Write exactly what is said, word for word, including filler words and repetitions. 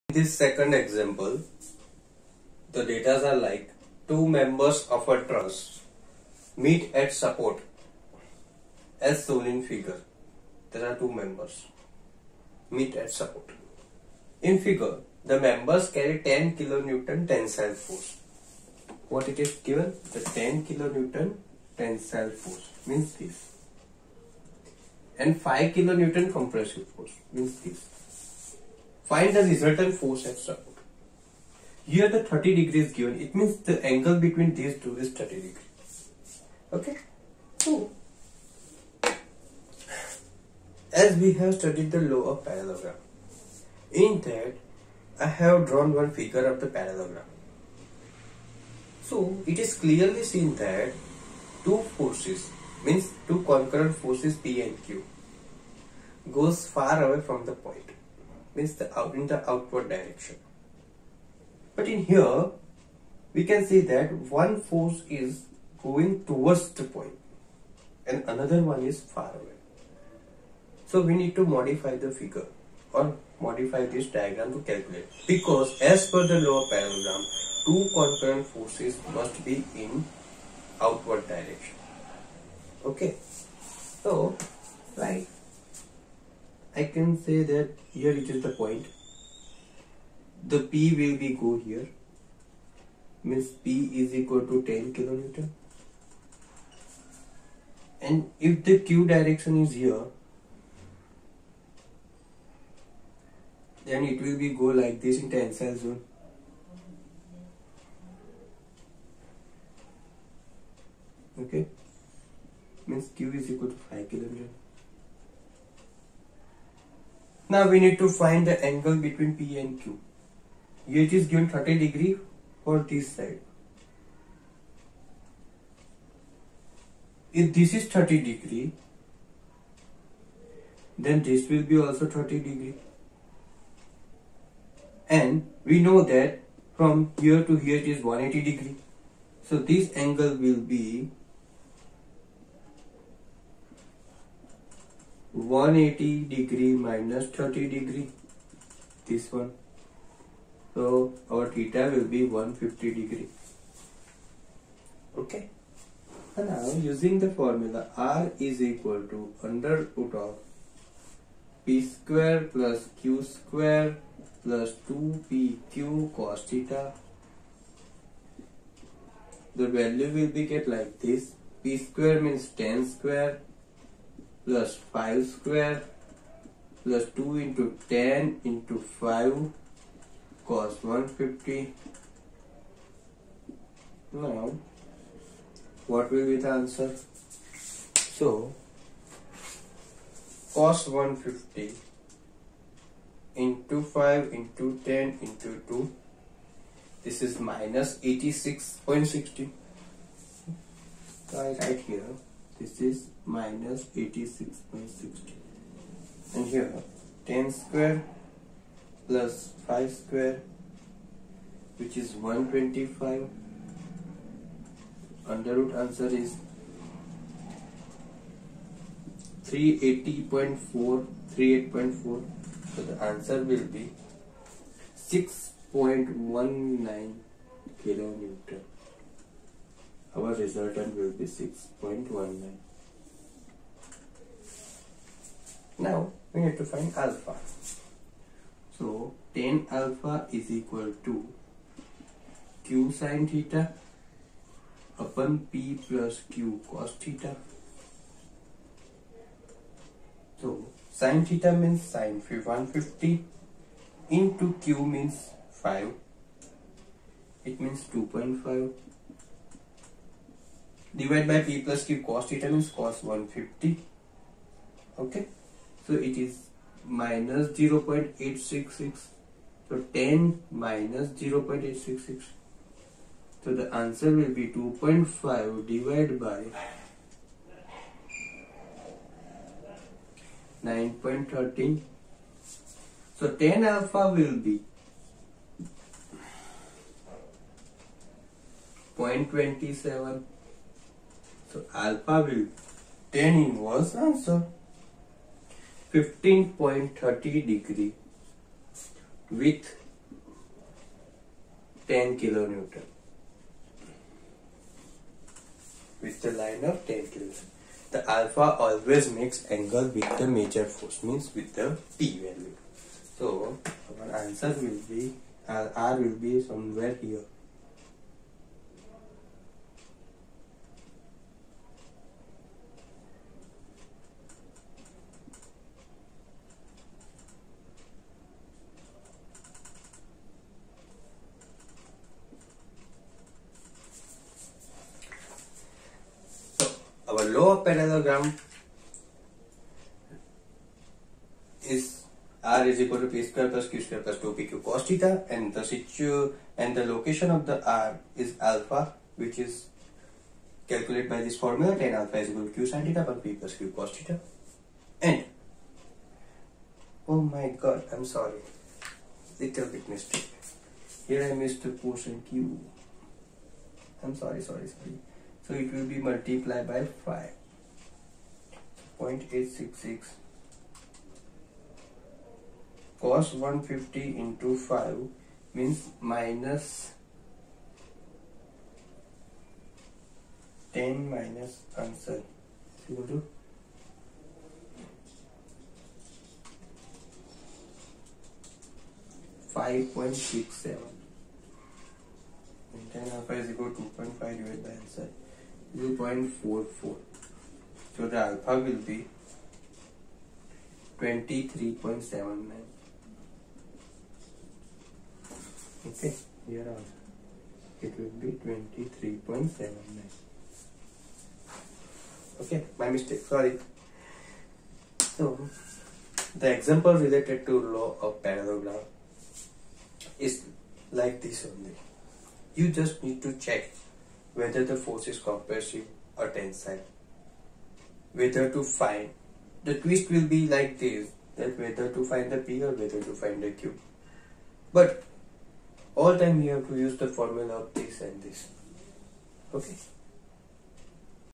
In this second example, the data are like two members of a truss meet at support as shown in figure. There are two members meet at support. In figure, the members carry ten kilonewton tensile force. What it is given? The ten kilonewton tensile force means this, and five kilonewton compressive force means this. Find the resultant force at support. Here the thirty degrees given. It means the angle between these two is thirty degrees. Okay. So, as we have studied the law of parallelogram, in that I have drawn one figure of the parallelogram. So it is clearly seen that two forces, means two concurrent forces P and Q, goes far away from the point, means the out in the outward direction. But in here we can see that one force is going towards the point and another one is far away. So we need to modify the figure or modify this diagram to calculate, because as per the law of parallelogram, two concurrent forces must be in outward direction. Okay, so like I can say that here it is the point. The P will be go here, means P is equal to ten kilonewton, and if the Q direction is here, then it will be go like this in tensile zone. Okay, means Q is equal to five kilonewton. Now we need to find the angle between P and Q. Here it is given thirty degree for this side. If this is thirty degree, then this will be also thirty degree. And we know that from here to here it is one hundred eighty degree. So this angle will be one hundred eighty degree minus thirty degree. This one. So our theta will be one hundred fifty degree. Okay. And now using the formula, R is equal to under root of P square plus Q square plus two P Q cos theta. The value will be get like this. P square means ten square plus five square plus two into ten into five cos one hundred fifty. Now what will be the answer? So cos one hundred fifty into five into ten into two, this is minus eighty-six point six zero. I write here, this is minus eighty-six point six zero, and here ten square plus five square, which is one hundred twenty-five. Under root answer is three hundred eighty point four, three hundred eighty point four. So the answer will be six point one nine kilonewton. Our resultant will be six point one nine. Now we need to find alpha. So ten alpha is equal to Q sin theta upon P plus Q cos theta. So sin theta means sin one hundred fifty into Q means five. It means two point five. Divided by P plus Q cos theta means cos one hundred fifty. Okay. So it is minus zero point eight six six. So ten minus zero point eight six six. So the answer will be two point five divided by nine point one three. So ten alpha will be zero point two seven. So alpha will ten inverse answer fifteen point three zero degree with ten kilonewton. With the line of ten kilonewton. The alpha always makes angle with the major force, means with the P value. So our answer will be, uh, R will be somewhere here. Our law of parallelogram is R is equal to P square plus Q square plus two P Q cos theta, and the situ and the location of the R is alpha, which is calculated by this formula. Tan alpha is equal to Q sin theta upon P plus Q cos theta. And oh my god, I'm sorry, little bit mistake. Here I missed the portion Q. I'm sorry, sorry, sorry. So it will be multiplied by five. zero point eight six six cos one hundred fifty into five means minus ten minus answer equal to five point six seven. And tan alpha is equal to two point five divided by answer zero point four four. So the alpha will be twenty-three point seven nine. Okay, here also it will be twenty-three point seven nine. Okay, my mistake, sorry. So the example related to law of parallelogram is like this only. You just need to check whether the force is compressive or tensile, whether to find, the twist will be like this, that whether to find the P or whether to find the Q. But all time you have to use the formula of this and this. Okay.